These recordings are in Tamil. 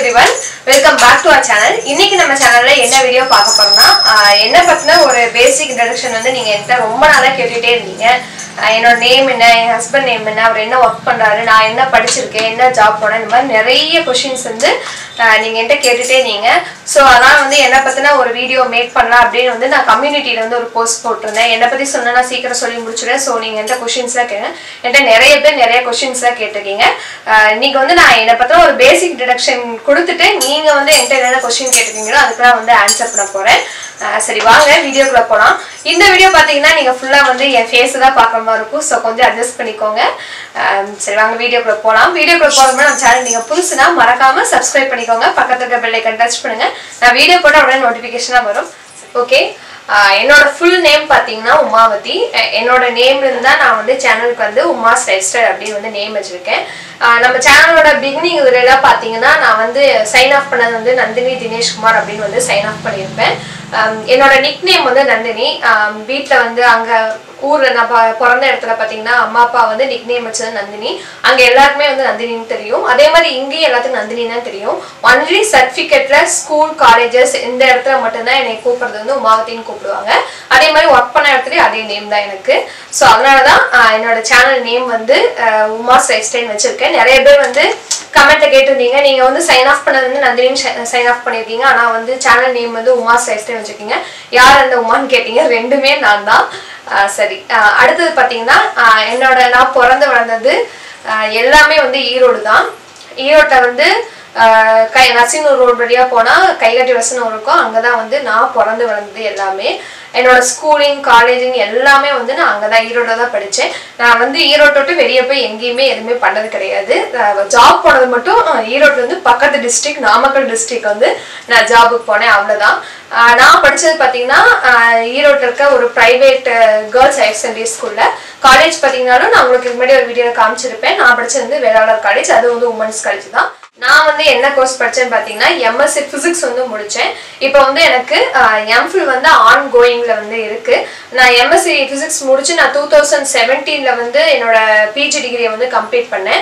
everyone, welcome back to our channel. இன்னைக்கு நம்ம சேனல்ல என்ன வீடியோ பார்க்க போறோம்னா என்ன பத்தின ஒரு பேசிக் இன்ட்ரோடக்ஷன் வந்து நீங்க என்கிட்ட ரொம்ப நாளா கேட்டுட்டே இருந்தீங்க. என்னோட நேம் என்ன, என் ஹஸ்பண்ட் நேம் என்ன, அவர் என்ன ஒர்க் பண்றாரு, நான் என்ன படிச்சிருக்கேன், என்ன ஜாப் போறேன், இந்த மாதிரி நிறைய क्वेश्चंस வந்து நீங்க என்கிட்ட கேட்டுட்டே இருந்தீங்க. சோ அதான் வந்து என்ன பத்தின ஒரு வீடியோ மேக் பண்ணலாம் அப்படினு வந்து நான் கம்யூனிட்டில வந்து ஒரு போஸ்ட் போட்டுருந்தேன். என்ன பத்தி சொன்னா சீக்கிரம் சொல்லி முடிச்சிடுறேன். சோ நீங்க என்கிட்ட क्वेश्चंसலாம் கேளுங்க. என்கிட்ட நிறைய பேர் நிறைய क्वेश्चंसலாம் கேட்டிருக்கீங்க. இன்னைக்கு வந்து நான் என்ன பத்தின ஒரு பேசிக் இன்ட்ரோடக்ஷன் கொடுத்துட்டு நீங்க வந்து என்கிட்ட என்ன क्वेश्चन கேட்டிருக்கீங்களோ அதுக்கு நான் வந்து ஆன்சர் பண்ண போறேன். சரி வாங்க வீடியோக்குள்ள போலாம். இந்த வீடியோ பாத்தீங்கன்னா நீங்க ஃபுல்லா வந்து என் ஃபேஸ் தான் பார்க்குற மாதிரி இருக்கும். சோ கொஞ்சம் அட்ஜஸ்ட் பண்ணிக்கோங்க. சரி வாங்க வீடியோக்குள்ள போலாம். வீடியோக்குள்ள போறதுக்கு நம்ம சேனல் நீங்க புதுசுனா மறக்காம சப்ஸ்கிரைப் பண்ணிக்கோங்க. பக்கத்துல இருக்க பெல் ஐகான் டச் பண்ணுங்க. நான் வீடியோ போட்ட உடனே நோட்டிபிகேஷனா வரும். ஓகே, என்னோட ஃபுல் நேம் பாத்தீங்கன்னா உமாவதி. என்னோட நேம்ல இருந்தா நான் வந்து சேனலுக்கு வந்து உமாஸ் லைஃப் ஸ்டைல் அப்படின்னு வந்து நேம் வச்சிருக்கேன். நம்ம சேனலோட பிகினிங் இதுல பாத்தீங்கன்னா நான் வந்து சைன் ஆஃப் பண்ணது வந்து நந்தினி தினேஷ்குமார் அப்படின்னு வந்து சைன் ஆஃப் பண்ணியிருப்பேன். என்னோட நிக் நேம் வந்து நந்தினி. வீட்டுல வந்து அங்க ஊர்ல நான் பிறந்த இடத்துல பாத்தீங்கன்னா அம்மா அப்பா வந்து நிக் நேம் வச்சது நந்தினி. அங்க எல்லாருக்குமே வந்து நந்தினின்னு தெரியும். அதே மாதிரி இங்கேயும் எல்லாத்துக்கும் நந்தினி தான் தெரியும். ஒன்லி சர்டிபிகேட்ல ஸ்கூல் காலேஜஸ் இந்த இடத்துல மட்டும்தான் என்னை கூப்பிடுறது வந்து உமாவதின்னு கூப்பிடுவாங்க. அதே மாதிரி ஒர்க் பண்ண இடத்துலயும் அதே நேம் தான் எனக்கு. ஸோ அதனாலதான் என்னோட சேனல் நேம் வந்து உமாஸ் லைஃப் ஸ்டைல் வச்சிருக்கேன். நிறைய பேர் வந்து கமெண்ட்ல கேட்டிருந்தீங்க, நீங்க வந்து சைன் ஆஃப் பண்ணது வந்து நந்தினி சைன் ஆஃப் பண்ணிருக்கீங்க, ஆனா வந்து சேனல் நேம் வந்து உமாஸ் லைஃப் ஸ்டைல் வச்சிருக்கீங்க. யார் அந்த உமான்னு கேட்டீங்க, ரெண்டுமே நான் தான். சரி, அடுத்தது பாத்தீங்கன்னா நான் பிறந்து வளர்ந்தது எல்லாமே வந்து ஈரோடு தான். ஈரோட்டில் வந்து நரசிங்கூர் ரோடு வழியா போனா கைகட்டி வசனம் இருக்கும். அங்கதான் வந்து நான் பிறந்து வளர்ந்தது எல்லாமே. என்னோட ஸ்கூலிங் காலேஜிங் எல்லாமே வந்து நான் அங்கதான் ஈரோட தான் படிச்சேன். நான் வந்து ஈரோட்டை விட்டு வெளியே போய் எங்கேயுமே எதுவுமே பண்ணது கிடையாது. ஜாப் போனது மட்டும் ஈரோட்ல இருந்து பக்கத்து டிஸ்ட்ரிக்ட் நாமக்கல் டிஸ்ட்ரிக்ட் வந்து நான் ஜாபுக்கு போனேன், அவ்வளவுதான். நான் படிச்சது பாத்தீங்கன்னா ஈரோட்ல இருக்க ஒரு பிரைவேட் கேர்ள்ஸ் ஹையர் செகண்டரி ஸ்கூல்ல. காலேஜ் பாத்தீங்கன்னாலும் நான் உங்களுக்கு முன்னாடி ஒரு வீடியோல காமிச்சிருப்பேன். நான் படிச்சது வந்து வேளாளர் காலேஜ், அது வந்து உமன்ஸ் காலேஜ் தான். நான் வந்து என்ன கோர்ஸ் படிச்சேன்னு பாத்தீங்கன்னா எம்எஸ்சி பிசிக்ஸ் வந்து முடிச்சேன். இப்போ வந்து எனக்கு எம்ஃபில் வந்து ஆன் கோயிங்ல வந்து இருக்கு. நான் எம்எஸ்சி பிசிக்ஸ் முடிச்சு நான் 2017 வந்து என்னோட பிஜி டிகிரியை வந்து கம்ப்ளீட் பண்ணேன்.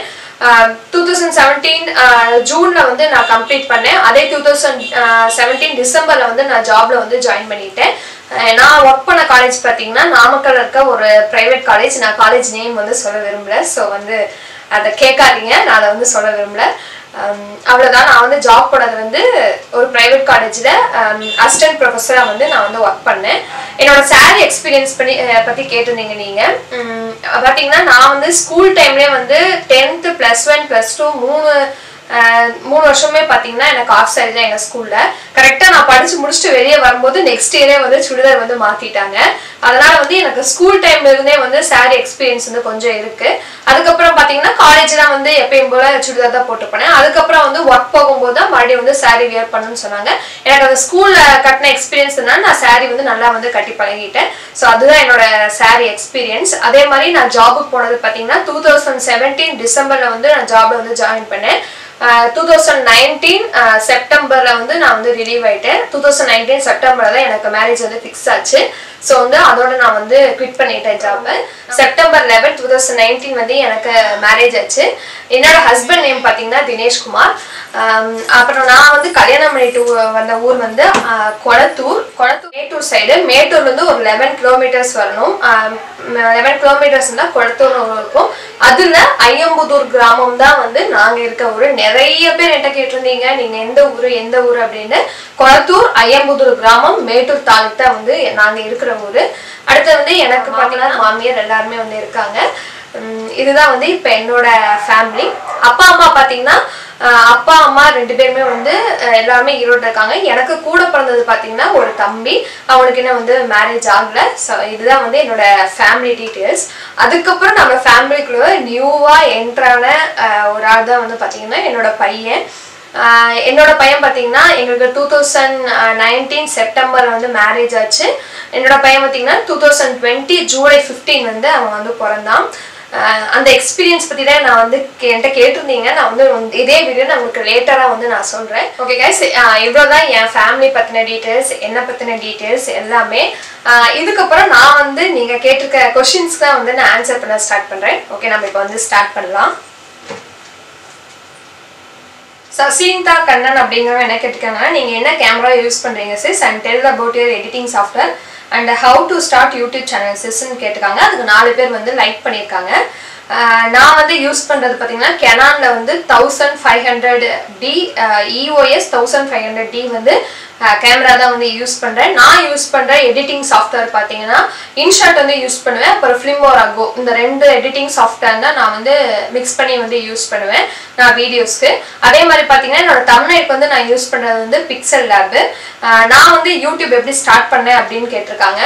2017 ஜூன்ல வந்து நான் கம்ப்ளீட் பண்ணேன். அதே 2017 டிசம்பர்ல வந்து நான் ஜாப்ல வந்து ஜாயின் பண்ணிட்டேன். நான் ஒர்க் பண்ண காலேஜ் பாத்தீங்கன்னா நாமக்கல்ல இருக்க ஒரு பிரைவேட் காலேஜ். நான் காலேஜ் நேம் வந்து சொல்ல விரும்பல, ஸோ வந்து அதை கேட்காதீங்க, நான் அதை வந்து சொல்ல விரும்பல. அவ்வளவுதான். நான் வந்து ஜாப் போனது வந்து ஒரு பிரைவேட் காலேஜ்ல அசிஸ்டன்ட் ப்ரொஃபஸரா வந்து நான் வந்து ஒர்க் பண்ணேன். என்னோட சேலரி எக்ஸ்பீரியன்ஸ் பத்தி கேட்டிருந்தீங்க நீங்க. பாத்தீங்கன்னா நான் வந்து ஸ்கூல் டைம்லயே வந்து 10th +1 +2 மூணு வருஷமே பாத்தீங்கன்னா எனக்கு ஆஃப் சாரி தான் எங்க ஸ்கூல்ல. கரெக்டா நான் படிச்சு முடிச்சுட்டு வெளியே வரும்போது நெக்ஸ்ட் இயரே வந்து சுடிதார் வந்து மாத்திட்டாங்க. அதனால வந்து எனக்கு ஸ்கூல் டைம்ல இருந்தே வந்து சாரி எக்ஸ்பீரியன்ஸ் வந்து கொஞ்சம் இருக்கு. அதுக்கப்புறம் பாத்தீங்கன்னா காலேஜ்லாம் வந்து எப்பயும் போல சுடிதார் தான் போட்டு போனேன். அதுக்கப்புறம் வந்து ஒர்க் போகும்போது தான் மறுபடியும் வந்து சாரி வியர் பண்ணணும்னு சொன்னாங்க. எனக்கு அந்த ஸ்கூல்ல கட்டின எக்ஸ்பீரியன்ஸ்னால நான் சாரி வந்து நல்லா வந்து கட்டி பழகிட்டேன். ஸோ அதுதான் என்னோட சாரி எக்ஸ்பீரியன்ஸ். அதே மாதிரி நான் ஜாபுக்கு போனது பாத்தீங்கன்னா 2017 டிசம்பர்ல வந்து நான் ஜாப்ல வந்து ஜாயின் பண்ணேன். 2019 செப்டம்பர்ல வந்து நான் வந்து ரிலீவ் ஆயிட்டேன். 2019 செப்டம்பர்ல தான் எனக்கு மேரேஜ் வந்து ஃபிக்ஸ் ஆச்சு. ஸோ வந்து அதோட நான் வந்து குவிட் பண்ணிட்டேன் ஜாப். செப்டம்பர் 11 2019 வந்து எனக்கு மேரேஜ் ஆச்சு. என்னோட ஹஸ்பண்ட் நேம் பாத்தீங்கன்னா தினேஷ்குமார். அப்புறம் நான் வந்து கல்யாணம் பண்ணிட்டு வந்த ஊர் வந்து கொளத்தூர் மேட்டூர் சைடு. மேட்டூர்ல இருந்து ஒரு 11 கிலோமீட்டர்ஸ் வரணும். 11 கிலோமீட்டர்ஸ் தான் கொளத்தூர் இருக்கும். அதுல ஐயம்புதூர் கிராமம் தான் வந்து நாங்க இருக்க ஊரு. நிறைய பேர் என்கிட்ட கேட்டிருந்தீங்க, நீங்க எந்த ஊரு அப்படின்னு. கொளத்தூர் ஐயம்புதூர் கிராமம் மேட்டூர் தாலுக் தான் வந்து நாங்க இருக்கிற ஊரு. அடுத்து வந்து எனக்கு பாத்தீங்கன்னா மாமியார் எல்லாருமே வந்து இருக்காங்க. இதுதான் வந்து இப்ப என்னோட ஃபேமிலி. அப்பா அம்மா பாத்தீங்கன்னா அப்பா அம்மா 2 பேருமே வந்து எல்லாருமே ஈரோட்ல இருக்காங்க. எனக்கு கூட பிறந்தது பாத்தீங்கன்னா ஒரு தம்பி, அவனுக்கு இன்னும் வந்து மேரேஜ் ஆகல. ஸோ இதுதான் வந்து என்னோட ஃபேமிலி டீட்டெயில்ஸ். அதுக்கப்புறம் நம்ம ஃபேமிலிக்குள்ள நியூவா என்ட்ரான ஒரு ஆள் தான் வந்து பாத்தீங்கன்னா என்னோட பையன். என்னோட பையன் பாத்தீங்கன்னா எங்களுக்கு 2019 செப்டம்பர் வந்து மேரேஜ் ஆச்சு. என்னோட பையன் பாத்தீங்கன்னா 2020 ஜூலை 15 வந்து அவன் வந்து பிறந்தான். அந்த எக்ஸ்பீரியன்ஸ் பத்தி தான் நான் வந்து என்கிட்ட கேட்டிருந்தீங்க. நான் வந்து இதே வீடியோ நான் உங்களுக்கு லேட்டரா வந்து நான் சொல்றேன். ஓகே கைஸ், இவ்வளவுதான் என் ஃபேமிலி பத்தின டீடைல்ஸ், என்ன பத்தின டீடைல்ஸ் எல்லாமே. இதுக்கப்புறம் நான் வந்து நீங்க கேட்டிருக்க क्वेश्चंस தான் வந்து நான் ஆன்சர் பண்ண ஸ்டார்ட் பண்றேன். ஓகே, நம்ம இப்போ வந்து ஸ்டார்ட் பண்ணலாம். Sasinta Kannan அப்படிங்கறவங்க என்ன கேட்டிருக்காங்கன்னா நீங்க என்ன கேமரா யூஸ் பண்றீங்க sis and tell about your editing software and how to start YouTube channel sis ன்னு கேட்டிருக்காங்க. அதுக்கு 4 பேர் வந்து லைக் பண்ணிருக்காங்க. நான் வந்து யூஸ் பண்றது பாத்தீங்கன்னா Canonல வந்து 1500D EOS 1500D வந்து கேமரா தான் வந்து யூஸ் பண்றேன். நான் யூஸ் பண்ற எடிட்டிங் சாஃப்ட்வேர் பாத்தீங்கன்னா InShot வந்து யூஸ் பண்ணுவேன். அப்புறம் Filmora Go இந்த ரெண்டு எடிட்டிங் சாஃப்ட்வேர் தான் நான் வந்து மிக்ஸ் பண்ணி வந்து யூஸ் பண்ணுவேன் நான் வீடியோஸ்க்கு. அதே மாதிரி பாத்தீங்கன்னா என்னோட thumbnail வந்து நான் யூஸ் பண்றது வந்து Pixel Lab. நான் வந்து YouTube எப்படி ஸ்டார்ட் பண்ணேன் அப்படின்னு கேட்டிருக்காங்க.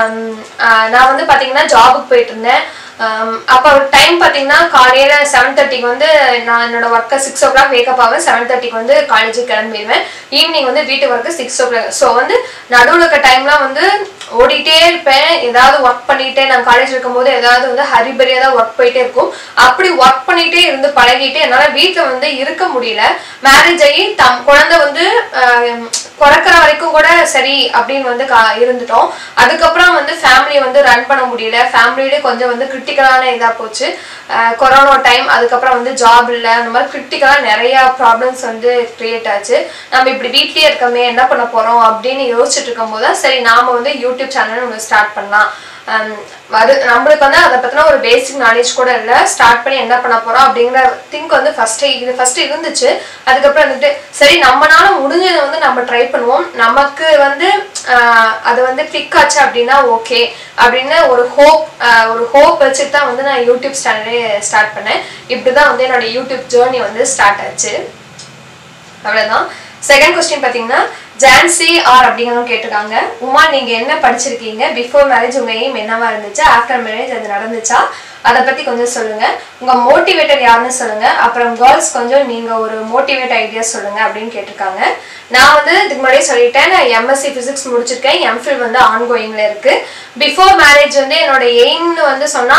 நான் வந்து பாத்தீங்கன்னா ஜாபுக்கு போயிட்டு இருந்தேன். அப்போ டைம் பாத்தீங்கன்னா காலையில 7:30க்கு வந்து நான் என்னோட ஒர்க்கை 6 o'clock வேக்கப் ஆவேன். 7:30க்கு வந்து காலேஜுக்கு கிளம்பிடுவேன். ஈவினிங் வந்து வீட்டு ஒர்க்கு 6 o'clock. ஸோ வந்து நடுவில் இருக்க டைம்லாம் வந்து ஓடிட்டே இருப்பேன். ஏதாவது ஒர்க் பண்ணிட்டே நான் காலேஜ் இருக்கும்போது ஏதாவது வந்து ஹரிபரியா தான் ஒர்க் போயிட்டே இருக்கும். அப்படி ஒர்க் பண்ணிட்டே இருந்து பழகிட்டு என்னால வீட்டில் வந்து இருக்க முடியல. மேரேஜ் ஆகி குழந்தை வந்து பிறக்கிற வரைக்கும் கூட சரி அப்படின்னு வந்து இருந்துட்டோம். அதுக்கப்புறம் வந்து ஃபேமிலியை வந்து ரன் பண்ண முடியல. ஃபேமிலியிலே கொஞ்சம் வந்து கிரிட்டிக்கலான இதாக போச்சு. கொரோனா டைம், அதுக்கப்புறம் வந்து ஜாப் இல்லை, அந்த மாதிரி கிரிட்டிக்கலாக நிறையா ப்ராப்ளம்ஸ் வந்து கிரியேட் ஆச்சு. நம்ம இப்படி வீட்லேயே இருக்கமே என்ன பண்ண போகிறோம் அப்படின்னு யோசிச்சுட்டு இருக்கும்போது தான் சரி நாம் வந்து யூடியூப் சேனல் நம்ம ஸ்டார்ட் பண்ணலாம். நம்மளுக்கு வந்து அதை பற்றின ஒரு பேசிக் நாலேஜ் கூட இல்லை. ஸ்டார்ட் பண்ணி என்ன பண்ண போகிறோம் அப்படிங்கிற திங்க் வந்து ஃபஸ்ட்டு இருந்துச்சு. அதுக்கப்புறம் வந்துட்டு சரி நம்மளால முடிஞ்சதை வந்து நம்ம ட்ரை பண்ணுவோம். நமக்கு வந்து அது வந்து கிளிக் ஆச்சு அப்படின்னா ஓகே அப்படின்னு ஒரு ஹோப் வச்சுட்டு தான் வந்து நான் யூடியூப் சேனலே ஸ்டார்ட் பண்ணேன். இப்படி தான் வந்து என்னோட யூடியூப் ஜேர்னி வந்து ஸ்டார்ட் ஆச்சு. அவ்வளோதான். செகண்ட் கொஸ்டின் பார்த்தீங்கன்னா ஜான்சி ஆர் அப்படிங்கிறவங்க கேட்டிருக்காங்க. உமா நீங்க என்ன படிச்சிருக்கீங்க? பிஃபோர் மேரேஜ் உங்க எய்ம் என்னவா இருந்துச்சு? ஆஃப்டர் மேரேஜ் அது நடந்துச்சா? அதை பத்தி கொஞ்சம் சொல்லுங்க. உங்க மோட்டிவேட்டர் யாருன்னு சொல்லுங்க. அப்புறம் கேர்ள்ஸ் கொஞ்சம் நீங்க ஒரு மோட்டிவேட் ஐடியா சொல்லுங்க அப்படின்னு கேட்டிருக்காங்க. நான் வந்து இதுக்கு முன்னாடியே சொல்லிட்டேன், நான் MSc பிசிக்ஸ் முடிச்சிருக்கேன். MPhil வந்து ஆன்கோயிங்ல இருக்கு. பிஃபோர் மேரேஜ் வந்து என்னோட எய்ம்னு வந்து சொன்னா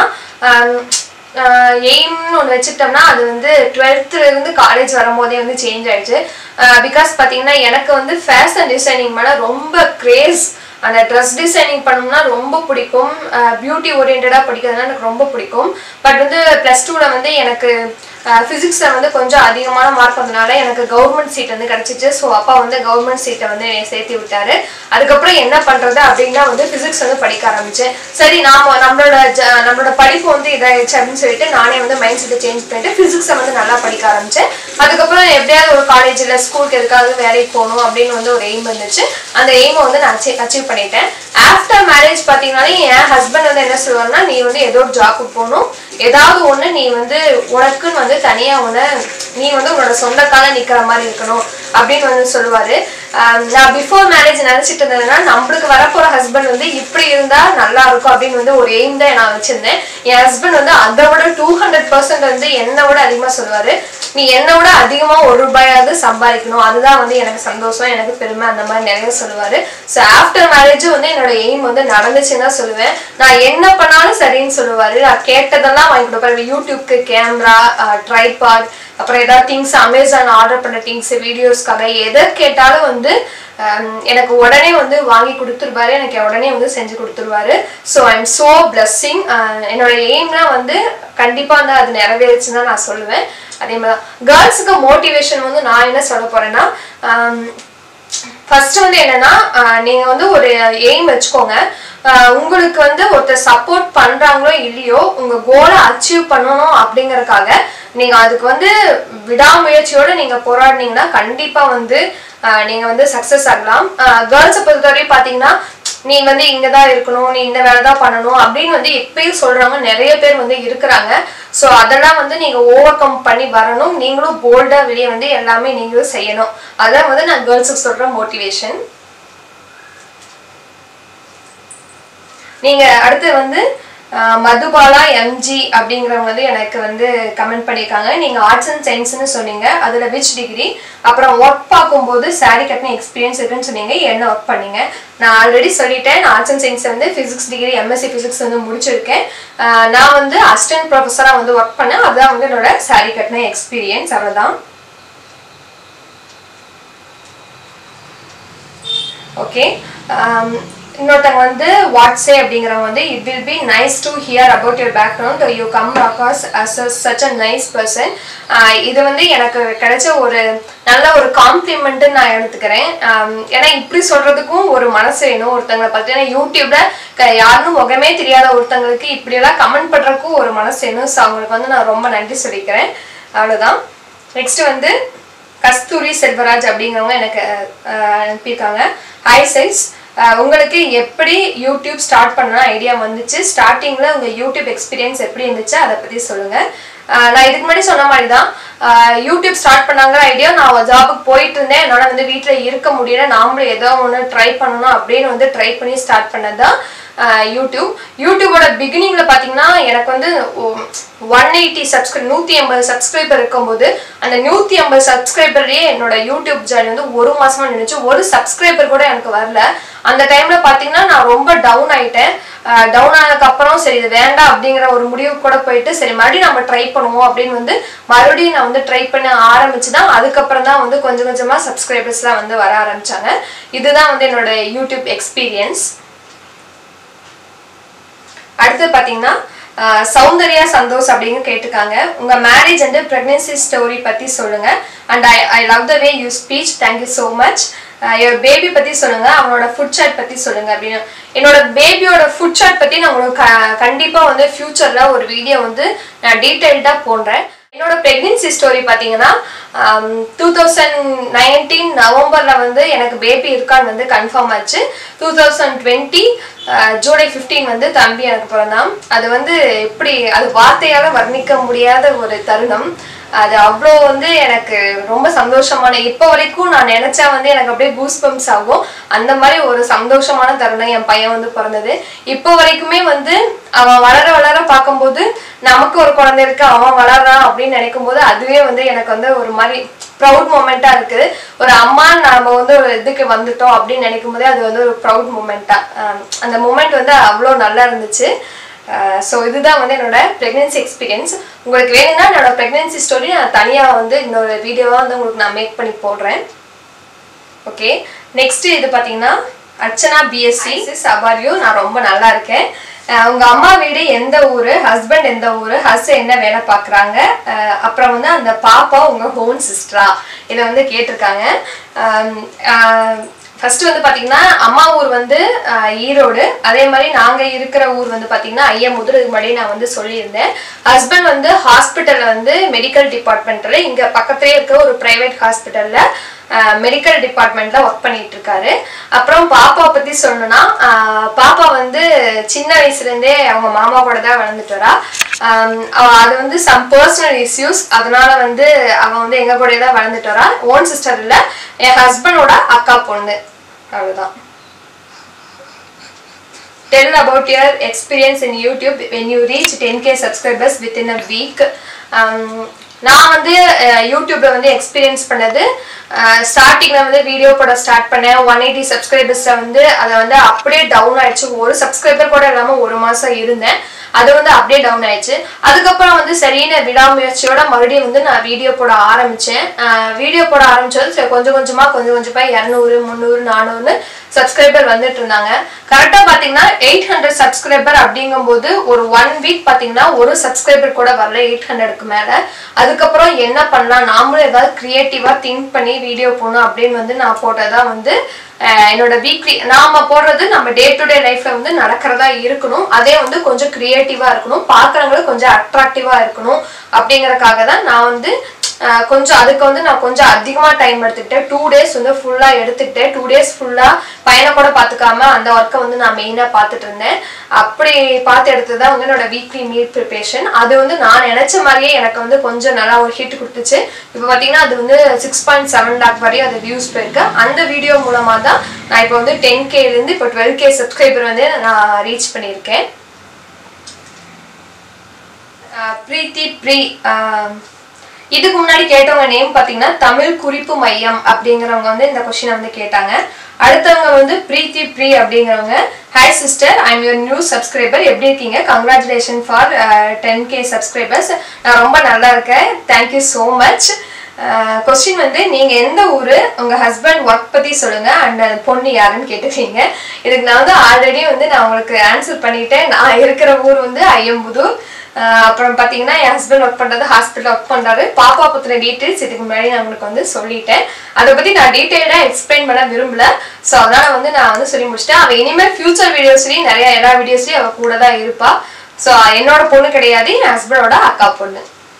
எய்ம்னு ஒன்று வச்சுக்கிட்டோம்னா அது வந்து 12th இருந்து காலேஜ் வரும்போதே வந்து சேஞ்ச் ஆயிடுச்சு. பிகாஸ் பார்த்தீங்கன்னா எனக்கு வந்து ஃபேஷன் டிசைனிங் மேலே ரொம்ப கிரேஸ். அந்த ட்ரெஸ் டிசைனிங் பண்ணோம்னா ரொம்ப பிடிக்கும். பியூட்டி ஓரியன்டாக படிக்கிறதுனா எனக்கு ரொம்ப பிடிக்கும். பட் வந்து +2ல் வந்து எனக்கு ஃபிசிக்ஸில் வந்து கொஞ்சம் அதிகமான மார்க் வந்ததுனால எனக்கு கவர்மெண்ட் சீட் வந்து கிடச்சிச்சு. ஸோ அப்பா வந்து கவர்மெண்ட் சீட்டை வந்து சேர்த்து விட்டாரு. அதுக்கப்புறம் என்ன பண்ணுறது அப்படின்னா வந்து ஃபிசிக்ஸ் வந்து படிக்க ஆரம்பித்தேன். சரி நம்மளோட படிப்பு வந்து இதாகிடுச்சு அப்படின்னு சொல்லிட்டு நானே வந்து மைண்ட் செட்டை சேஞ்ச் பண்ணிட்டு ஃபிசிக்ஸை வந்து நல்லா படிக்க ஆரம்பித்தேன். அதுக்கப்புறம் எப்படியாவது ஒரு காலேஜில் ஸ்கூலுக்கு எதுக்காவது வேலைக்கு போகணும் அப்படின்னு வந்து ஒரு எய்ம் இருந்துச்சு. அந்த எய்மை வந்து நான் அச்சீவ் பண்ணிட்டேன். ஆஃப்டர் மேரேஜ் பார்த்தீங்கன்னாலே என் ஹஸ்பண்ட் வந்து என்ன சொல்லுவாருன்னா நீ வந்து ஏதோ ஒரு ஜாப்புக்கு போகணும், ஏதாவது ஒன்று நீ வந்து உனக்குன்னு வந்து தனியாக நீ வந்து உன்னோட சொந்த கால நிற்கிற மாதிரி இருக்கணும் அப்படின்னு வந்து சொல்லுவாரு. நான் பிஃபோர் மேரேஜ் நினச்சிட்டு இருந்ததுன்னா நம்மளுக்கு வரப்போகிற ஹஸ்பண்ட் வந்து இப்படி இருந்தால் நல்லா இருக்கும் அப்படின்னு வந்து ஒரு எய்ம் தான் நான் வச்சிருந்தேன். என் ஹஸ்பண்ட் வந்து அதை விட 200% வந்து என்னை விட அதிகமாக சொல்லுவார். நீ என்னை விட அதிகமாக ₹1 சம்பாதிக்கணும், அதுதான் வந்து எனக்கு சந்தோஷம், எனக்கு பெருமை, அந்த மாதிரி நிறைய சொல்லுவார். ஸோ ஆஃப்டர் மேரேஜும் வந்து என்னோட எய்ம் வந்து நடந்துச்சுன்னு தான் சொல்லுவேன். நான் என்ன பண்ணாலும் சரின்னு சொல்லுவார். நான் கேட்டதெல்லாம் வாங்கி கொடுப்பாரு. யூடியூப்க்கு கேமரா, ட்ரைபாட், அப்புறம் ஏதாவது திங்ஸ் அமேசான் ஆர்டர் பண்ண திங்ஸ், வீடியோஸ்க்காக எதை கேட்டாலும் வந்து எனக்கு உடனே வந்து வாங்கி கொடுத்துருவாரு. எனக்கு உடனே வந்து செஞ்சு கொடுத்துருவாரு. So I am so blessing. என்னோட எய்ம்லாம் வந்து கண்டிப்பாக வந்து அது நிறைவேறுச்சுன்னு தான் நான் சொல்லுவேன். அதே மாதிரி கேர்ள்ஸுக்கு மோட்டிவேஷன் வந்து நான் என்ன சொல்ல போறேன்னா ஃபர்ஸ்ட் வந்து என்னன்னா நீங்க வந்து ஒரு எய்ம் வச்சுக்கோங்க. உங்களுக்கு வந்து ஒருத்தர் சப்போர்ட் பண்றாங்களோ இல்லையோ உங்க கோலை அச்சீவ் பண்ணணும் அப்படிங்கறதுக்காக நீங்க அதுக்கு வந்து விடாமுயற்சியோட நீங்க போராடினீங்கன்னா கண்டிப்பா வந்து நீங்க வந்து சக்சஸ் ஆகலாம். கேர்ள்ஸை பொறுத்தவரையும் பாத்தீங்கன்னா நீ வந்து இங்கதான் இருக்கணும், நீ இந்த வேலை தான் பண்ணணும் அப்படின்னு வந்து எப்பயும் சொல்றவங்க நிறைய பேர் வந்து இருக்கிறாங்க. ஸோ அதெல்லாம் வந்து நீங்க ஓவர் கம் பண்ணி வரணும். நீங்களும் போல்டா வெளியே வந்து எல்லாமே நீங்களும் செய்யணும். அதான் வந்து நான் கேர்ள்ஸுக்கு சொல்ற மோட்டிவேஷன். நீங்க அடுத்து வந்து மதுபாலா MG அப்படிங்கிறவங்க வந்து எனக்கு வந்து கமெண்ட் பண்ணியிருக்காங்க. நீங்கள் ஆர்ட்ஸ் அண்ட் சயின்ஸ்னு சொன்னீங்க, அதில் விச் டிகிரி, அப்புறம் ஒர்க் பார்க்கும்போது சாரி கட்டின எக்ஸ்பீரியன்ஸ் இருக்குன்னு சொன்னீங்க, என்ன ஒர்க் பண்ணீங்க? நான் ஆல்ரெடி சொல்லிட்டேன். நான் ஆர்ட்ஸ் அண்ட் சயின்ஸ் வந்து ஃபிசிக்ஸ் டிகிரி MSc ஃபிசிக்ஸ் வந்து முடிச்சிருக்கேன். நான் வந்து அசிஸ்டன்ட் ப்ரொஃபஸராக வந்து ஒர்க் பண்ணேன். அதுதான் வந்து என்னோட சாரி கட்டின எக்ஸ்பீரியன்ஸ். அவ்வளோதான். ஓகே. இன்னொருத்தங்க வந்து வாட்ஸே அப்படிங்கிறவங்க வந்து it will be nice to hear about your background you come across as such a nice person. இது வந்து எனக்கு கிடைச்ச ஒரு நல்ல ஒரு காம்ப்ளிமெண்ட் நான் எடுத்துக்கிறேன். ஏன்னா இப்படி சொல்றதுக்கும் ஒரு மனசு வேணும் ஒருத்தங்களை பார்த்தீங்கன்னா யூடியூப்ல யாருன்னு முகமே தெரியாத ஒருத்தங்களுக்கு இப்படியெல்லாம் கமெண்ட் பண்றதுக்கும் ஒரு மனசு வேணும். ஸோ அவங்களுக்கு வந்து நான் ரொம்ப நன்றி சொல்லிக்கிறேன். அவ்வளோதான். நெக்ஸ்ட் வந்து கஸ்தூரி செல்வராஜ் அப்படிங்கிறவங்க எனக்கு அனுப்பியிருக்காங்க. ஹாய் சைஸ், உங்களுக்கு எப்படி யூடியூப் ஸ்டார்ட் பண்ண ஐடியா வந்துச்சு, ஸ்டார்டிங்கில் உங்கள் யூடியூப் எக்ஸ்பீரியன்ஸ் எப்படி இருந்துச்சு அதை பற்றி சொல்லுங்கள். நான் இதுக்கு முன்னாடி சொன்ன மாதிரி தான் யூடியூப் ஸ்டார்ட் பண்ணாங்கிற ஐடியா. நான் ஜாபுக்கு போயிட்டு இருந்தேன், என்னால் வந்து வீட்டில் இருக்க முடியல, நாமளும் ஏதோ ஒன்று ட்ரை பண்ணணும் அப்படின்னு வந்து ட்ரை பண்ணி ஸ்டார்ட் பண்ணது தான் யூடியூபோட பிகினிங்ல பாத்தீங்கன்னா எனக்கு வந்து 180 சப்ஸ்கிரைபர் இருக்கும்போது அந்த 150 சப்ஸ்கிரைபர்லயே என்னோட யூடியூப் சேனல் வந்து ஒரு மாசமா நினைச்சு ஒரு சப்ஸ்கிரைபர் கூட எனக்கு வரல. அந்த டைம்ல பாத்தீங்கன்னா நான் ரொம்ப டவுன் ஆயிட்டேன். டவுன் ஆனதுக்கு அப்புறம் சரி இது வேண்டாம் அப்படிங்கிற ஒரு முடிவு கூட போயிட்டு சரி மறுபடியும் நம்ம ட்ரை பண்ணுவோம் அப்படின்னு வந்து மறுபடியும் நான் வந்து ட்ரை பண்ண ஆரம்பிச்சுதான் அதுக்கப்புறம் தான் வந்து கொஞ்சம் கொஞ்சமா சப்ஸ்கிரைபர்ஸ்லாம் வந்து வர ஆரம்பிச்சாங்க. இதுதான் வந்து என்னோட யூடியூப் எக்ஸ்பீரியன்ஸ். அடுத்து பாத்தீங்கன்னா சௌந்தர்யா சந்தோஷ் அப்படின்னு கேட்டிருக்காங்க. உங்க மேரேஜ் அண்ட் பிரெக்னன்சி ஸ்டோரி பத்தி சொல்லுங்க. And I love the way you speech, thank you so much. என்னோட பேபி பத்தி சொல்லுங்க, அவனோட ஃபுட் சாட் பத்தி சொல்லுங்க அப்படின்னு. என்னோட பேபியோட ஃபுட் சாட் பத்தி நான் உங்களுக்கு கண்டிப்பா வந்து ஃபியூச்சர்ல ஒரு வீடியோ வந்து நான் டீடைல்டா போடுறேன். என்னோட பிரெக்னன்சி ஸ்டோரி பார்த்தீங்கன்னா 2019 நவம்பர்ல வந்து எனக்கு பேபி இருக்கான்னு வந்து கன்ஃபார்ம் ஆச்சு. 2020 ஜூலை 15 வந்து தம்பி எனக்கு பிறந்தான். அது வந்து எப்படி அது வார்த்தையால வர்ணிக்க முடியாத ஒரு தருணம். அது அவ்வளோ வந்து எனக்கு ரொம்ப சந்தோஷமான, இப்போ வரைக்கும் நான் நினைச்சா வந்து எனக்கு அப்படியே கூஸ் பம்ப்ஸ் ஆகும். அந்த மாதிரி ஒரு சந்தோஷமான தருணம் என் பையன் வந்து பிறந்தது. இப்போ வரைக்குமே வந்து அவன் வளர வளர பார்க்கும்போது நமக்கு ஒரு குழந்தை இருக்கு, அவன் வளர்றான் அப்படின்னு நினைக்கும் போது அதுவே வந்து எனக்கு வந்து ஒரு மாதிரி ப்ரௌட் மூமெண்டா இருக்குது. ஒரு அம்மா நாம வந்து ஒரு இதுக்கு வந்துட்டோம் அப்படின்னு நினைக்கும் போதே அது வந்து ஒரு ப்ரௌட் மூமெண்டா அந்த மூமெண்ட் வந்து அவ்வளோ நல்லா இருந்துச்சு. ஸோ இதுதான் வந்து என்னோட ப்ரெக்னன்சி எக்ஸ்பீரியன்ஸ். உங்களுக்கு வேணும்னா என்னோட ப்ரெக்னன்சி ஸ்டோரி நான் தனியாக வந்து இன்னொரு வீடியோவாக வந்து உங்களுக்கு நான் மேக் பண்ணி போடுறேன். ஓகே, நெக்ஸ்ட் இது பார்த்தீங்கன்னா அர்ச்சனா பிஎஸ்சி சபாரியோ. நான் ரொம்ப நல்லா இருக்கேன். உங்க அம்மா வீடு எந்த ஊரு, ஹஸ்பண்ட் எந்த ஊரு, ஹஸ்பண்ட் என்ன வேலை பார்க்குறாங்க, அப்புறம் வந்து அந்த பாப்பா உங்க ஹோன் சிஸ்டரா, இதை வந்து கேட்டிருக்காங்க. ஃபர்ஸ்ட் வந்து பாத்தீங்கன்னா அம்மா ஊர் வந்து ஈரோடு, அதே மாதிரி நாங்க இருக்கிற ஊர் வந்து பாத்தீங்கன்னா ஐயமுதூர். இதுக்கு முன்னாடி நான் வந்து சொல்லியிருந்தேன். ஹஸ்பண்ட் வந்து ஹாஸ்பிட்டல்ல வந்து மெடிக்கல் டிபார்ட்மெண்ட்ல இங்க பக்கத்துலேயே இருக்கிற ஒரு பிரைவேட் ஹாஸ்பிட்டல்ல மெடிக்கல் டிபார்ட்மெண்ட்ல ஒர்க் பண்ணிட்டு இருக்காரு. அப்புறம் பாப்பா பத்தி சொல்லணும்னா பாப்பா வந்து சின்ன வயசுல இருந்தே அவங்க மாமா கூட தான் வளர்ந்துட்டு வரா. அது வந்து சம் பர்சனல் இஷ்யூஸ், அதனால வந்து அவன் வந்து எங்க கூட தான் வளர்ந்துட்டு வரா. ஓன் சிஸ்டர் இல்ல, என் ஹஸ்பண்டோட அக்கா பொண்ணு. அவ்வளவுதான். Tell about your experience in YouTube when you reach 10K subscribers within a week. நான் வந்து யூடியூப்ல வந்து எக்ஸ்பீரியன்ஸ் பண்ணது ஸ்டார்டிங்ல வந்து வீடியோ போட ஸ்டார்ட் பண்ணேன். 180 சப்ஸ்கிரைபர்ஸ்ல வந்து அதை வந்து அப்படியே டவுன் ஆயிடுச்சு. ஒரு சப்ஸ்கிரைபர் கூட இல்லாம ஒரு மாசம் இருந்தேன். அது வந்து அப்படியே டவுன் ஆயிடுச்சு. அதுக்கப்புறம் வந்து சரின்னு விடாமுயற்சியோட மறுபடியும் வந்து நான் வீடியோ போட ஆரம்பிச்சேன். வீடியோ போட ஆரம்பிச்சது கொஞ்சம் கொஞ்சமா 200, 300, 400 சப்ஸ்கிரைபர் வந்துட்டு இருந்தாங்க. கரெக்டா பாத்தீங்கன்னா 800 சப்ஸ்கிரைபர் அப்படிங்கும் போது ஒரு 1 வீக் பாத்தீங்கன்னா ஒரு சப்ஸ்கிரைபர் கூட வரல 800க்கு மேல. அதுக்கப்புறம் என்ன பண்ணலாம், நாமளும் ஏதாவது கிரியேட்டிவா திங்க் பண்ணி வீடியோ போடணும் அப்படின்னு வந்து நான் போட்டதான் வந்து என்னோட வீக்லி நாம போடுறது நம்ம டே டு டே லைஃப்ல வந்து நடக்கிறதா இருக்கணும். அதே வந்து கொஞ்சம் கிரியேட்டிவா இருக்கணும், பார்க்கறவங்களுக்கு கொஞ்சம் அட்ராக்டிவா இருக்கணும். அப்படிங்கறதுக்காக தான் நான் வந்து கொஞ்சம் அதுக்கு வந்து நான் கொஞ்சம் அதிகமா டைம் எடுத்துக்கிட்டேன். 2 days வந்து ஃபுல்லா எடுத்துக்கிட்டேன். 2 days ஃபுல்லா பையனை கூட பாத்துக்காம அந்த ஒர்க்கை வந்து நான் மெயினா பாத்துட்டு இருந்தேன். அப்படி பார்த்து எடுத்ததுதான் வந்து என்னோட வீக்லி மீல் ப்ரிப்பரேஷன். அது வந்து நான் நினைச்ச மாதிரியே எனக்கு வந்து கொஞ்சம் நல்லா ஒரு ஹிட் கொடுத்துச்சு. இப்போ பாத்தீங்கன்னா அது வந்து 6.7 lakh வரையும் அது வியூஸ் போயிருக்கு. அந்த வீடியோ மூலமா தான் நான் இப்போ வந்து 10K இருந்து இப்போ 12K சப்ஸ்கிரைபர் வந்து நான் ரீச் பண்ணியிருக்கேன். பிரீத்தி ப்ரீ இதுக்கு முன்னாடி கேட்டவங்க நேம் பாத்தீங்கன்னா தமிழ் குறிப்பு மையம் அப்படிங்கிறவங்க வந்து இந்த கொஸ்டினை வந்து கேட்டாங்க. அடுத்தவங்க வந்து பிரீத்தி ப்ரீ அப்படிங்கிறவங்க, hi sister, I am your new subscriber, எப்படி இருக்கீங்க, கங்க்ராச்சுலேஷன் ஃபார் 10K சப்ஸ்கிரைபர்ஸ். நான் ரொம்ப நல்லா இருக்கேன், தேங்க்யூ ஸோ மச். கொஸ்டின் வந்து நீங்க எந்த ஊரு, உங்க ஹஸ்பண்ட் ஒர்க் பத்தி சொல்லுங்க அண்ட் பொண்ணு யாருன்னு கேட்டுருக்கீங்க. இதுக்கு நான் வந்து ஆல்ரெடி வந்து நான் உங்களுக்கு ஆன்சர் பண்ணிட்டேன். நான் இருக்கிற ஊர் வந்து ஐயம்புதூர். அப்புறம் பார்த்தீங்கன்னா என் ஹஸ்பண்ட் ஒர்க் பண்ணுறது ஹாஸ்பிட்டல் ஒர்க் பண்ணுறாரு. பாப்பா பற்றின டீட்டெயில்ஸ் இதுக்கு முன்னாடி நான் உங்களுக்கு வந்து சொல்லிட்டேன். அதை பற்றி நான் டீட்டெயிலாக எக்ஸ்பிளைன் பண்ண விரும்பல. ஸோ அதனால் வந்து நான் வந்து சொல்லி முடிச்சிட்டேன். அவள் இனிமேல் ஃபியூச்சர் வீடியோஸ்லேயும் நிறைய எல்லா வீடியோஸ்லையும் அவள் கூட தான் இருப்பாள். ஸோ என்னோட பொண்ணு கிடையாது, என் ஹஸ்பண்டோட அக்கா பொண்ணு.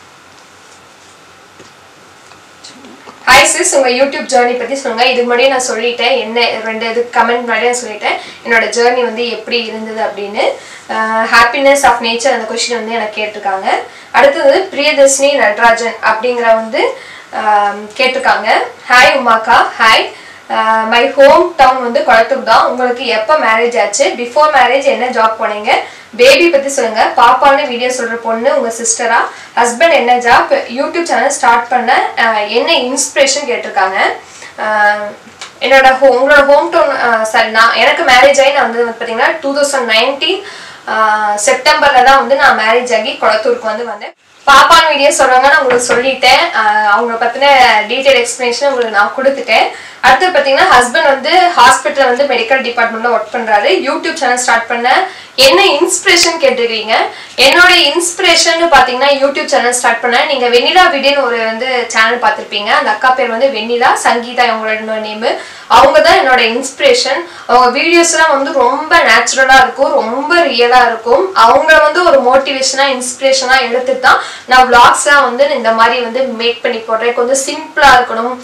ஹாய் சிஸ், உங்கள் யூடியூப் ஜேர்னி பற்றி சொல்லுங்கள். இதுக்கு முன்னாடியே நான் சொல்லிட்டேன், என்ன 2 இது கமெண்ட் முன்னாடியே நான் சொல்லிட்டேன் என்னோட ஜேர்னி வந்து எப்படி இருந்தது அப்படின்னு. ஹாப்பினஸ் ஆஃப் நேச்சர் அந்த கொஸ்டின் வந்து எனக்கு கேட்டிருக்காங்க. அடுத்தது பிரியதர்ஷினி நடராஜன் அப்படிங்கிற வந்து கேட்டிருக்காங்க. ஹாய் உமாக்கா, ஹாய். மை ஹோம் டவுன் வந்து கொளத்தூர் தான். உங்களுக்கு எப்போ மேரேஜ் ஆச்சு? பிஃபோர் மேரேஜ் என்ன ஜாப் போனீங்க? பேபி பற்றி சொல்லுங்க. பாப்பான்னு வீடியோ சொல்கிற பொண்ணு உங்கள் சிஸ்டரா? ஹஸ்பண்ட் என்ன ஜாப்? யூடியூப் சேனல் ஸ்டார்ட் பண்ண என்ன இன்ஸ்பிரேஷன் கேட்டிருக்காங்க. என்னோட உங்களோட ஹோம் டவுன் சாரி, எனக்கு மேரேஜ் ஆகி நான் வந்து பார்த்தீங்கன்னா 2019 செப்டம்பரில் தான் வந்து நான் மேரேஜ் ஆகி கொளத்தூருக்கு வந்து வந்தேன். பாப்பான்னு வீடியோ சொல்கிறாங்க, நான் உங்களுக்கு சொல்லிட்டேன். அவங்க பற்றின டீட்டெயில் எக்ஸ்பிளனேஷன் உங்களுக்கு நான் கொடுத்துட்டேன். அடுத்து பார்த்தீங்கன்னா ஹஸ்பண்ட் வந்து ஹாஸ்பிட்டலில் வந்து மெடிக்கல் டிபார்ட்மெண்ட்டில் ஒர்க் பண்ணுறாரு. யூடியூப் சேனல் ஸ்டார்ட் பண்ண என்ன இன்ஸ்பிரேஷன் கேட்டுருக்கீங்க. என்னோட இன்ஸ்பிரேஷன் பார்த்தீங்கன்னா யூடியூப் சேனல் ஸ்டார்ட் பண்ண நீங்கள் வெண்ணிலா வீடியோன்னு ஒரு வந்து சேனல் பார்த்துருப்பீங்க. அந்த அக்கா பேர் வந்து வெண்ணிலா, சங்கீதா அவங்களோட நேமு. அவங்க தான் என்னோட இன்ஸ்பிரேஷன். அவங்க வீடியோஸ்லாம் வந்து ரொம்ப நேச்சுரலாக இருக்கும், ரொம்ப ரியலாக இருக்கும். அவங்கள வந்து ஒரு மோட்டிவேஷனாக இன்ஸ்பிரேஷனாக எடுத்துட்டு தான் நான் விளாக்ஸ்லாம் வந்து இந்த மாதிரி வந்து மேக் பண்ணி போடுறேன். கொஞ்சம் சிம்பிளாக இருக்கணும்.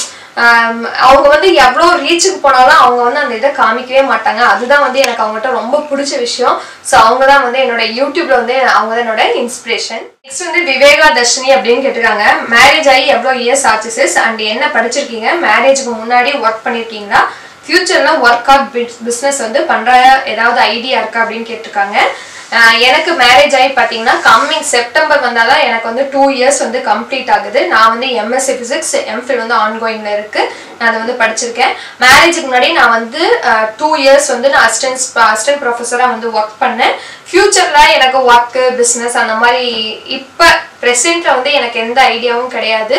அவங்க வந்து எவ்வளோ ரீச்சுக்கு போனாலும் அவங்க வந்து அந்த இதை காமிக்கவே மாட்டாங்க. அதுதான் வந்து எனக்கு அவங்ககிட்ட ரொம்ப பிடிச்ச விஷயம். ஸோ அவங்க தான் வந்து என்னோட யூடியூப்ல வந்து அவங்க தான் என்னோட இன்ஸ்பிரேஷன். நெக்ஸ்ட் வந்து விவேகா தர்ஷினி அப்படின்னு கேட்டிருக்காங்க. மேரேஜ் ஆகி எவ்வளோ இயர்ஸ் ஆச்சு சிஸ் அண்ட் என்ன படிச்சிருக்கீங்க? மேரேஜுக்கு முன்னாடி ஒர்க் பண்ணியிருக்கீங்களா? ஃபியூச்சர்ல ஒர்க் அவுட் பிஸ்னஸ் வந்து பண்ற ஏதாவது ஐடியா இருக்கா அப்படின்னு கேட்டிருக்காங்க. எனக்கு மேரேஜ் ஆகி பார்த்தீங்கன்னா கம்மிங் செப்டம்பர் வந்தால் தான் எனக்கு வந்து 2 இயர்ஸ் வந்து கம்ப்ளீட் ஆகுது. நான் வந்து எம்எஸ்சி ஃபிசிக்ஸ் எம்ஃபில் வந்து ஆன்கோயிங்கில் இருக்குது. நான் அதை வந்து படிச்சிருக்கேன். மேரேஜுக்கு முன்னாடி நான் வந்து 2 இயர்ஸ் வந்து நான் அசிஸ்டன்ட் ப்ரொஃபஸராக வந்து ஒர்க் பண்ணேன். ஃப்யூச்சரில் எனக்கு ஒர்க்கு பிஸ்னஸ் அந்த மாதிரி இப்போ ப்ரெசென்ட்டில் வந்து எனக்கு எந்த ஐடியாவும் கிடையாது.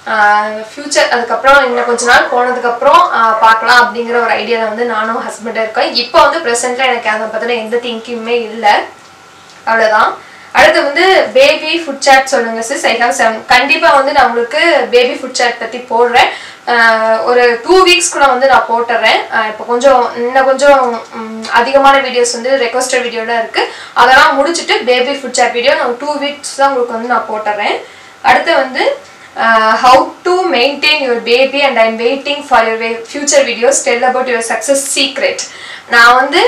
ஃப்யூச்சர் அதுக்கப்புறம் இன்னும் கொஞ்ச நாள் போனதுக்கப்புறம் பார்க்கலாம் அப்படிங்கிற ஒரு ஐடியாவில் வந்து நானும் ஹஸ்பண்டாக இருக்கேன். இப்போ வந்து ப்ரெசென்ட்டில் எனக்கு அதை பற்றின எந்த திங்கிங்குமே இல்லை. அவ்வளோதான். அடுத்து வந்து பேபி ஃபுட் சாட் சொல்லுங்க சிஸ். I have 7. கண்டிப்பாக வந்து நான் உங்களுக்கு பேபி ஃபுட் சாட் பற்றி போடுறேன். ஒரு 2 வீக்ஸ்க்குள்ள வந்து நான் போட்டுறேன். இப்போ இன்னும் கொஞ்சம் அதிகமான வீடியோஸ் வந்து ரெக்வஸ்டட் வீடியோலாம் இருக்குது. அதெல்லாம் முடிச்சுட்டு பேபி ஃபுட் சாட் வீடியோ நான் 2 வீக்ஸ் தான் உங்களுக்கு வந்து நான் போட்டுறேன். அடுத்து வந்து how to maintain your baby and I'm waiting for your future videos. Tell about your success secret. நான் வந்து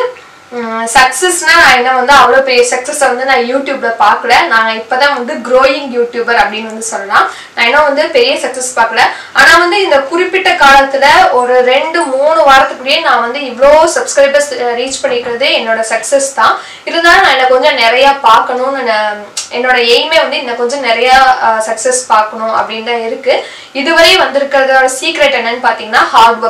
சக்ஸஸ்னா நான் என்ன வந்து அவ்வளோ பெரிய சக்ஸஸை வந்து நான் யூடியூப்ல பார்க்கல. நான் இப்போதான் வந்து க்ரோயிங் யூடியூபர் அப்படின்னு வந்து சொல்லலாம். நான் இன்னும் வந்து பெரிய சக்ஸஸ் பார்க்கல. ஆனால் வந்து இந்த குறிப்பிட்ட காலத்தில் ஒரு 2-3 வாரத்துக்குள்ளேயே நான் வந்து இவ்வளோ சப்ஸ்கிரைபர்ஸ் ரீச் பண்ணிக்கிறது என்னோட சக்ஸஸ் தான். இருந்தாலும் நான் இன்னும் கொஞ்சம் நிறையா பார்க்கணும்னு என்னோட எய்மே வந்து இன்னும் கொஞ்சம் நிறையா சக்ஸஸ் பார்க்கணும் அப்படின்னு தான் இருக்கு. இதுவரை வந்திருக்கிறதோட சீக்ரெட் என்னன்னு பார்த்தீங்கன்னா ஹார்ட்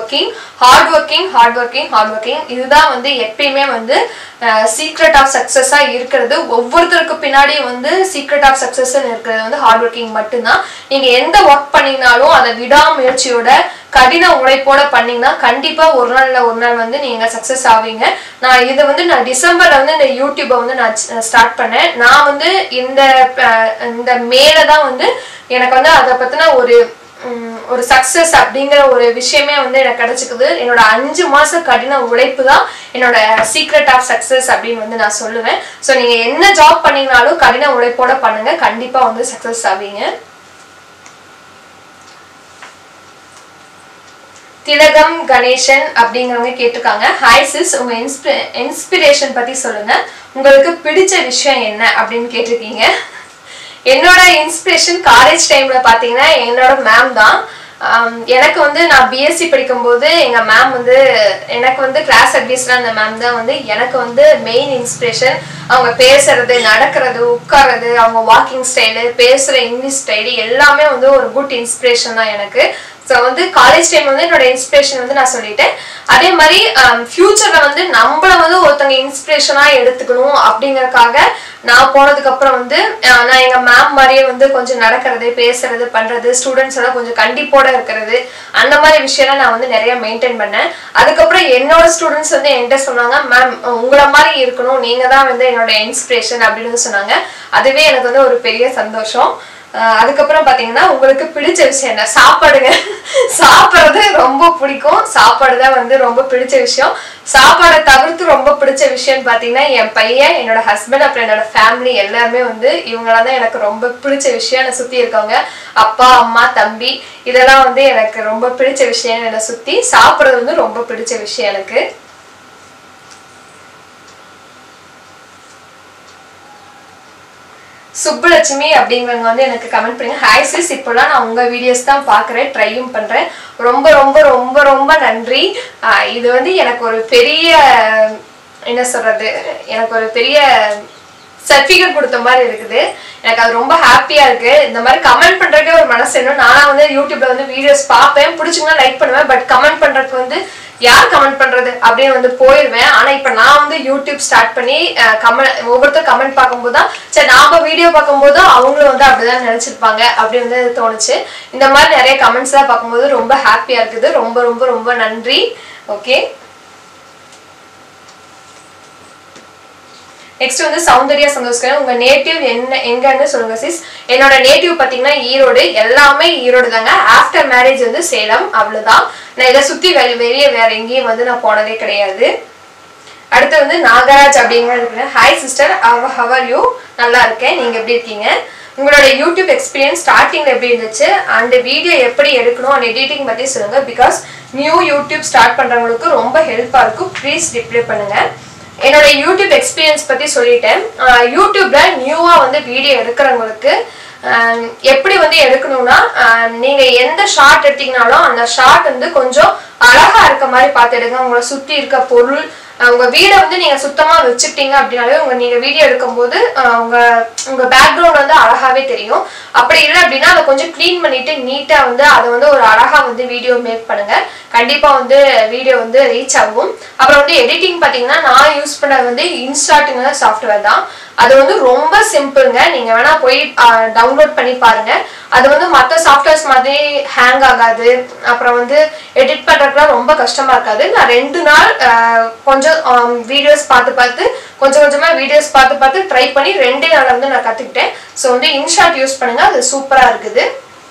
ஒர்க்கிங். இதுதான் வந்து எப்பயுமே வந்து சீக்ரெட் ஆஃப் சக்சஸா இருக்கிறது. ஒவ்வொருத்தருக்கு பின்னாடியும் வந்து சீக்ரெட் ஆஃப் சக்சஸ் இருக்கிறது வந்து ஹார்ட் ஒர்க்கிங் மட்டும்தான். நீங்க எந்த ஒர்க் பண்ணீங்கனாலும் அதை விடாமுயற்சியோட கடின உழைப்போட பண்ணீங்கன்னா கண்டிப்பா ஒரு நாள் வந்து நீங்க சக்சஸ் ஆவீங்க. நான் இதை வந்து நான் டிசம்பர்ல வந்து இந்த யூடியூபை வந்து நான் ஸ்டார்ட் பண்ணேன். நான் வந்து இந்த மேல தான் வந்து எனக்கு வந்து அதை பத்தின ஒரு சக்சஸ் அப்படிங்கிற ஒரு விஷயமே வந்து எனக்கு கிடைச்சிக்குது. என்னோட 5 மாச கடின உழைப்பு தான் என்னோட சீக்ரெட் ஆஃப் சக்சஸ் அப்படின்னு வந்து நான் சொல்லுவேன். ஸோ நீங்க என்ன ஜாப் பண்ணீங்கனாலும் கடின உழைப்போட பண்ணுங்க, கண்டிப்பா வந்து சக்சஸ் ஆவீங்க. திலகம் கணேசன் அப்படிங்கிறவங்க கேட்டிருக்காங்க. ஹாய் சிஸ், உங்க இன்ஸ்பிரேஷன் பத்தி சொல்லுங்க. உங்களுக்கு பிடிச்ச விஷயம் என்ன அப்படின்னு கேட்டிருக்கீங்க. என்னோட இன்ஸ்பிரேஷன் காலேஜ் டைம்ல பாத்தீங்கன்னா என்னோட மேம் தான். எனக்கு வந்து நான் பிஎஸ்சி படிக்கும்போது எங்க மேம் வந்து எனக்கு வந்து கிளாஸ் அட்வைஸ்ல அந்த மேம் தான் வந்து எனக்கு வந்து மெயின் இன்ஸ்பிரேஷன். அவங்க பேசுறது, நடக்கிறது, உட்கார்றது, அவங்க வாக்கிங் ஸ்டைலு, பேசுற இங்கிலீஷ் ஸ்டைலு எல்லாமே வந்து ஒரு குட் இன்ஸ்பிரேஷன் தான் எனக்கு. ஸோ வந்து காலேஜ் டைம் வந்து என்னோட இன்ஸ்பிரேஷன் வந்து நான் சொல்லிட்டேன். அதே மாதிரி ஃபியூச்சர்ல வந்து நம்மள வந்து ஒருத்தங்க இன்ஸ்பிரேஷனா எடுத்துக்கணும் அப்படிங்கறதுக்காக நான் போனதுக்கு அப்புறம் வந்து நான் எங்க மேம் மாதிரியே வந்து கொஞ்சம் நடக்கிறது, பேசுறது, பண்றது, ஸ்டூடெண்ட்ஸ் எல்லாம் கொஞ்சம் கண்டிப்போட இருக்கிறது, அந்த மாதிரி விஷயம்லாம் நான் வந்து நிறைய மெயின்டைன் பண்ணேன். அதுக்கப்புறம் என்னோட ஸ்டூடெண்ட்ஸ் வந்து என்கிட்ட சொன்னாங்க, மேம் உங்களை மாதிரி இருக்கணும், நீங்க தான் வந்து என்னோட இன்ஸ்பிரேஷன் அப்படின்னு சொன்னாங்க. அதுவே எனக்கு வந்து ஒரு பெரிய சந்தோஷம். அதுக்கப்புறம் பாத்தீங்கன்னா உங்களுக்கு பிடிச்ச விஷயம் என்ன? சாப்பாடுங்க. சாப்பிட்றது ரொம்ப பிடிக்கும். சாப்பாடு தான் வந்து ரொம்ப பிடிச்ச விஷயம். சாப்பாடை தவிர்த்து ரொம்ப பிடிச்ச விஷயம் பாத்தீங்கன்னா என் பையன், என்னோட ஹஸ்பண்ட், அப்புறம் என்னோட ஃபேமிலி எல்லாருமே வந்து இவங்களாதான் எனக்கு ரொம்ப பிடிச்ச விஷயம். என்னை சுத்தி இருக்கவங்க அப்பா, அம்மா, தம்பி, இதெல்லாம் வந்து எனக்கு ரொம்ப பிடிச்ச விஷயம். என்னை சுத்தி சாப்பிட்றது வந்து ரொம்ப பிடிச்ச விஷயம் எனக்கு. சுப்புலட்சுமி அப்படிங்கிறவங்க வந்து எனக்கு கமெண்ட் பண்ணுங்க. ஹாய் சிஸ், இப்போலாம் நான் உங்க வீடியோஸ் தான் பாக்குறேன், ட்ரையும் பண்றேன். ரொம்ப ரொம்ப ரொம்ப ரொம்ப நன்றி. இது வந்து எனக்கு ஒரு பெரிய என்ன சொல்றது, எனக்கு ஒரு பெரிய சர்டிஃபிகேட் கொடுத்த மாதிரி இருக்குது. எனக்கு அது ரொம்ப ஹாப்பியா இருக்கு. இந்த மாதிரி கமெண்ட் பண்றதுக்கே ஒரு மனசு வேணும். நானா வந்து யூடியூப்ல வந்து வீடியோஸ் பார்ப்பேன், பிடிச்சுன்னா லைக் பண்ணுவேன். பட் கமெண்ட் பண்றதுக்கு வந்து யார் கமெண்ட் பண்றது அப்படின்னு வந்து போயிடுவேன். ஆனா இப்ப நான் வந்து யூடியூப் ஸ்டார்ட் பண்ணி ஒவ்வொருத்தர் கமெண்ட் பார்க்கும்போது தான் சரி, நாம வீடியோ பார்க்கும்போது அவங்களும் வந்து அப்படிதான் நினைச்சிருப்பாங்க அப்படி வந்து தோணுச்சு. இந்த மாதிரி நிறைய கமெண்ட்ஸ் எல்லாம் பார்க்கும்போது ரொம்ப ஹாப்பியா இருக்குது. ரொம்ப ரொம்ப ரொம்ப நன்றி. ஓகே, நெக்ஸ்ட் வந்து சௌந்தர்யா சந்தோஷ்கரன், உங்க நேட்டிவ் எங்கன்னு சொல்லுங்க சிஸ். என்னோட நேட்டிவ் பாத்தீங்கன்னா ஈரோடு. எல்லாமே ஈரோடு தாங்க. ஆஃப்டர் மேரேஜ் வந்து சேலம், அவ்வளவுதான். நான் இதை சுத்தி வெளியே வேற எங்கேயும் வந்து நான் போனதே கிடையாது. அடுத்து வந்து நாகராஜ் அப்படிங்கிற, hi sister, how are you? நல்லா இருக்கேன், நீங்க எப்படி இருக்கீங்க? உங்களோட யூடியூப் எக்ஸ்பீரியன்ஸ் ஸ்டார்டிங்ல எப்படி இருந்துச்சு அண்ட் வீடியோ எப்படி எடுக்கணும் அண்ட் எடிட்டிங் பத்தி சொல்லுங்க. பிகாஸ் நியூ யூடியூப் ஸ்டார்ட் பண்றவங்களுக்கு ரொம்ப ஹெல்ப்பா இருக்கும். ப்ளீஸ் ரிப்ளை பண்ணுங்க. என்னோட யூடியூப் எக்ஸ்பீரியன்ஸ் பத்தி சொல்லிட்டேன். யூடியூப்ல நியூவா வந்து வீடியோ எடுக்கிறவங்களுக்கு எப்படி வந்து எடுக்கணும்னா, நீங்க எந்த ஷார்ட் எடுத்தீங்கனாலும் அந்த ஷார்ட் வந்து கொஞ்சம் அழகா இருக்க மாதிரி பார்த்து எடுங்க. உங்களை சுத்தி இருக்க பொருள், உங்க வீடை வந்து நீங்க சுத்தமா வச்சுட்டீங்க அப்படின்னாலே நீங்க வீடியோ எடுக்கும்போது உங்க பேக்ரவுண்ட் வந்து அழகாவே தெரியும். அப்படி இல்லை அப்படின்னா அதை கொஞ்சம் கிளீன் பண்ணிட்டு நீட்டா வந்து அதை வந்து ஒரு அழகா வந்து வீடியோ மேக் பண்ணுங்க. கண்டிப்பா வந்து வீடியோ வந்து ரீச் ஆகும். அப்புறம் வந்து எடிட்டிங் பாத்தீங்கன்னா நான் யூஸ் பண்ணது வந்து இன்ஸ்டாட்டுங்கிற சாஃப்ட்வேர் தான். அது வந்து ரொம்ப சிம்பிள்ங்க. நீங்க வேணா போய் டவுன்லோட் பண்ணி பாருங்க. அது வந்து மற்ற சாஃப்ட்வேர்ஸ் மாதிரி ஹேங் ஆகாது. அப்புறம் வந்து எடிட் பண்றதுக்குலாம் ரொம்ப கஷ்டமா இருக்காது. நான் 2 நாள் கொஞ்சம் வீடியோஸ் பார்த்து கொஞ்சம் கொஞ்சமா வீடியோஸ் பார்த்து ட்ரை பண்ணி 2 நாள் வந்து நான் கத்துக்கிட்டேன். ஸோ வந்து இன்ஷாட் யூஸ் பண்ணுங்க, அது சூப்பரா இருக்குது.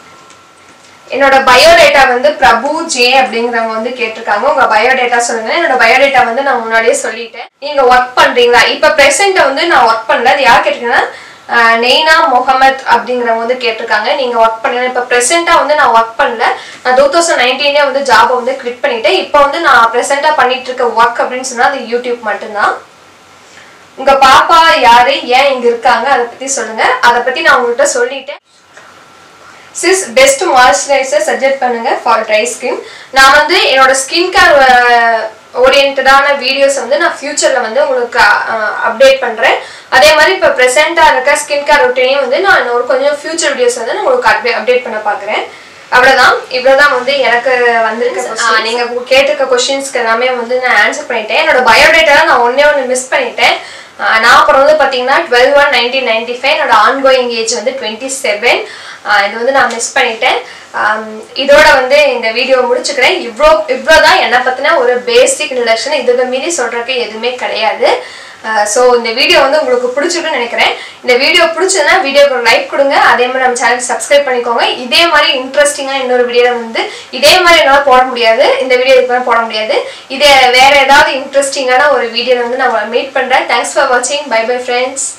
என்னோட பயோடேட்டா வந்து பிரபு ஜே அப்படிங்கிறவங்க வந்து கேட்டிருக்காங்க, உங்க பயோடேட்டா சொல்லுங்க. என்னோட பயோடேட்டா வந்து நான் முன்னாடியே சொல்லிட்டேன். நீங்க ஒர்க் பண்றீங்களா? இப்ப பிரசன்ட் வந்து நான் ஒர்க் பண்ணல. அது யார் கேட்டிருக்கீங்கன்னா நெய்னா முகமது அப்படிங்கிறவங்க வந்து கேட்டிருக்காங்க, நீங்க ஒர்க் பண்ணல. இப்ப பிரசென்டா வந்து நான் ஒர்க் பண்ணல. நான் 2019 வந்து ஜாபை வந்து குவிட் பண்ணிட்டேன். இப்போ வந்து நான் பிரசென்டா பண்ணிட்டு இருக்க ஒர்க் அப்படின்னு சொன்னா அது யூடியூப் மட்டும்தான். உங்க பாப்பா யாரு, ஏன் இங்க இருக்காங்க, அதை பத்தி சொல்லுங்க. அதை பத்தி நான் உங்கள்கிட்ட சொல்லிட்டேன். சிஸ், பெஸ்ட் மாய்ஸ்சரைசர் சஜெஸ்ட் பண்ணுங்க ஃபார் ட்ரை ஸ்கின். நான் வந்து என்னோட ஸ்கின் கேர் ஓரியன்டான வீடியோஸ் வந்து நான் ஃபியூச்சர்ல வந்து உங்களுக்கு அப்டேட் பண்றேன். அதே மாதிரி இப்போ ப்ரெசென்ட்டா இருக்க ஸ்கின் கேர் ரொட்டீனையும் வந்து நான் ஒரு கொஞ்சம் ஃபியூச்சர் வீடியோஸ் வந்து உங்களுக்கு அப்டேட் பண்ண பாக்குறேன். அவ்வளவுதான். இவ்வளவுதான் வந்து எனக்கு வந்திருக்க நீங்க கேட்டிருக்க கொஸ்டின்ஸ்க்கு எல்லாமே வந்து நான் ஆன்சர் பண்ணிட்டேன். என்னோட பயோடேட்டா நான் ஒண்ணு மிஸ் பண்ணிட்டேன். நான் அப்புறம் வந்து பாத்தீங்கன்னா 12/1/1995. என்னோட ஆன்கோயிங் ஏஜ் வந்து 27. இது வந்து நான் மிஸ் பண்ணிட்டேன். இதோட வந்து இந்த வீடியோ முடிச்சுக்கிறேன். இவ்வளோதான் என்னை பத்தின ஒரு பேசிக் இன்ட்ரடக்ஷன். இதுக்கு மீறி சொல்றதுக்கு எதுவுமே கிடையாது. ஸோ இந்த வீடியோ வந்து உங்களுக்கு பிடிச்சிருக்குன்னு நினைக்கிறேன். இந்த வீடியோ பிடிச்சதுன்னா வீடியோக்கு ஒரு லைக் கொடுங்க. அதே மாதிரி நம்ம சேனலுக்கு சப்ஸ்கிரைப் பண்ணிக்கோங்க. இதே மாதிரி இன்ட்ரெஸ்டிங்காக இன்னொரு வீடியோ வந்து இதே மாதிரி என்னால் போட முடியாது, இந்த வீடியோ இதுக்கு போட முடியாது. இதே வேற ஏதாவது இன்ட்ரெஸ்டிங்கான ஒரு வீடியோ வந்து நான் மீட் பண்றேன். தேங்க்ஸ் ஃபார் வாட்சிங். Bye bye friends.